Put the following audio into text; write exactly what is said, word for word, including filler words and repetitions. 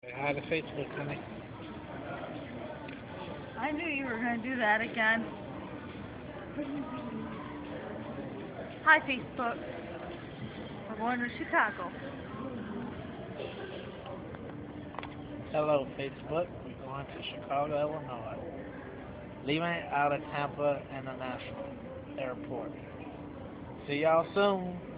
Hi to Facebook, honey. I knew you were going to do that again. Hi, Facebook. We're going to Chicago. Hello, Facebook. We're going to Chicago, Illinois. Leaving out of Tampa International Airport. See y'all soon.